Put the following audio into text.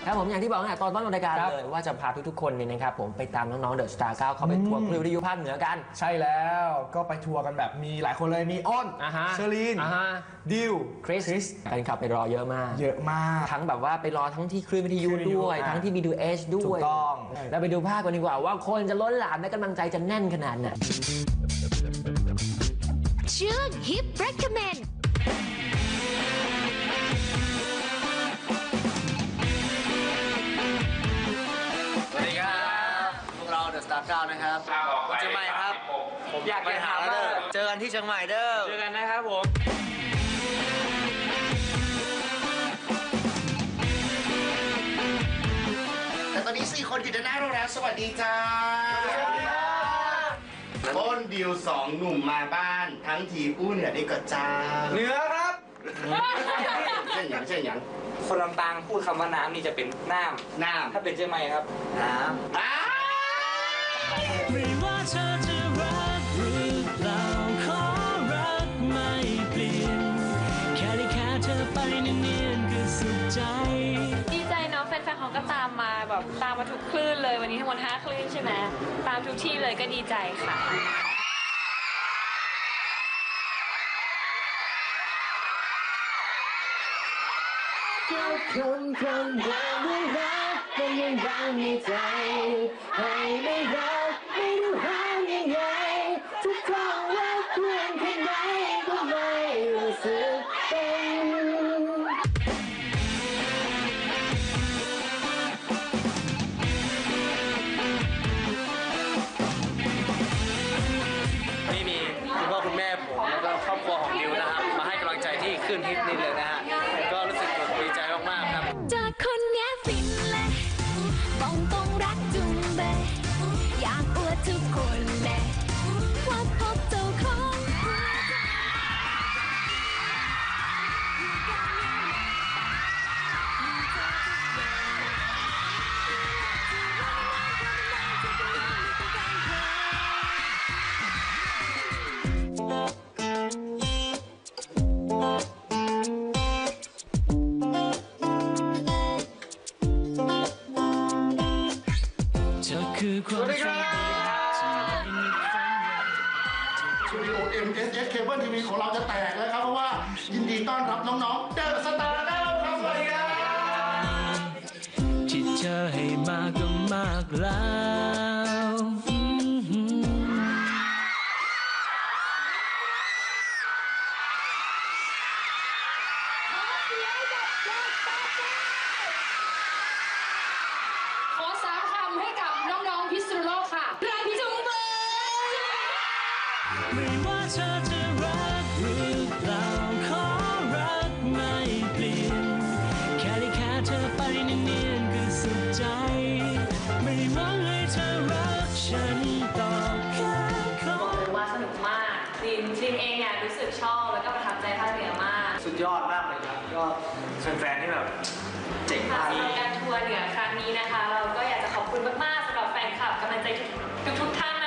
ครับผมอย่างที่บอกตอนต้นรายการเลยว่าจะพาทุกๆคนเนี่ยนะครับผมไปตามน้องๆเดอะสตาร์9เขาไปทัวร์คลื่นวิทยุภาคเหนือกันใช่แล้วก็ไปทัวร์กันแบบมีหลายคนเลยมีอ้นเชอรีนดิวคริสแฟนคลับไปรอเยอะมากทั้งแบบว่าไปรอทั้งที่คลื่นวิทยุด้วยทั้งที่ B2H ด้วยถูกต้องแล้วไปดูภาพกันดีกว่าว่าคนจะล้นหลามและกำลังใจจะแน่นขนาดไหนช่วง Hip Recommend สวัสดีครับพวกเราเดอะสตาร์9นะครับเชียงใหม่ครับผมอยากไปหาเด้อเจอกันที่เชียงใหม่เด้อเจอกันนะครับผมแต่ตอนนี้4 คนอยู่ด้านหน้าเราแล้วสวัสดีจ้าต้นดิว2 หนุ่มมาบ้านทั้งทีอู้เหนือได้ก็จ้าเหนือครับเช่นอย่างคนลำปางพูดคำว่าน้ำนี่จะเป็นน้ำถ้าเป็นเชียงใหม่ครับน้ำไม่ว่าเธอจะรักหรือเปล่าขอรักไม่เปลี่ยนแค่ได้แค่เธอไปเนียนๆก็สุขใจดีใจเนาะแฟนๆเขาก็ตามมาแบบตามมาทุกคลื่นเลยวันนี้ทั้งหมด5 คลื่นใช่ไหมตามทุกที่เลยก็ดีใจค่ะคนไม่รักก็ยังรักในใจให้ไม่รักไม่รู้หายังไงทุกครั้งว่าเพื่อนแค่ไหนก็ไม่รู้สึกเป็นนี่มีคุณพ่อคุณแม่ผมแล้วก็ครอบครัวของดิวนะครับมาให้กำลังใจที่ขึ้นฮิตนี่เลยนะฮะก็รู้สึกดีใจมากๆครับจากคนเนี้ยฟินเลยบอกตรงรักจุงเบยอยากอวดทุกคนเลยว่าพบเจ้าของคือความโชคดีสตูดิโอ MSS Cable TV ของเราจะแตกแล้วครับเพราะว่ายินดีต้อนรับน้องๆเดอะสตาร์9ครับสวัสดีครับที่เธอให้มาก็มากแล้วขอ3 คำให้กับน้องๆพิษณุโลกค่ะรักจุงเบยไม่ว่าเธอจะรักหรือเปล่าขอรักไม่เปลี่ยนแค่ได้แค่เธอไปเนียนๆก็สุขใจไม่หวังให้เธอรักฉันต่อแค่บอกเลยว่าสนุกมากจริงเองเนี่ยรู้สึกชอบแล้วก็ประทับใจภาคเหนือมากสุดยอดมากเลยครับก็แฟนๆที่แบบเจ๋งมากสำหรับการทัวร์เหนือครั้งนี้นะคะเราก็อยากจะขอบคุณมากๆสำหรับแฟนคลับกำลังใจทุกท่าน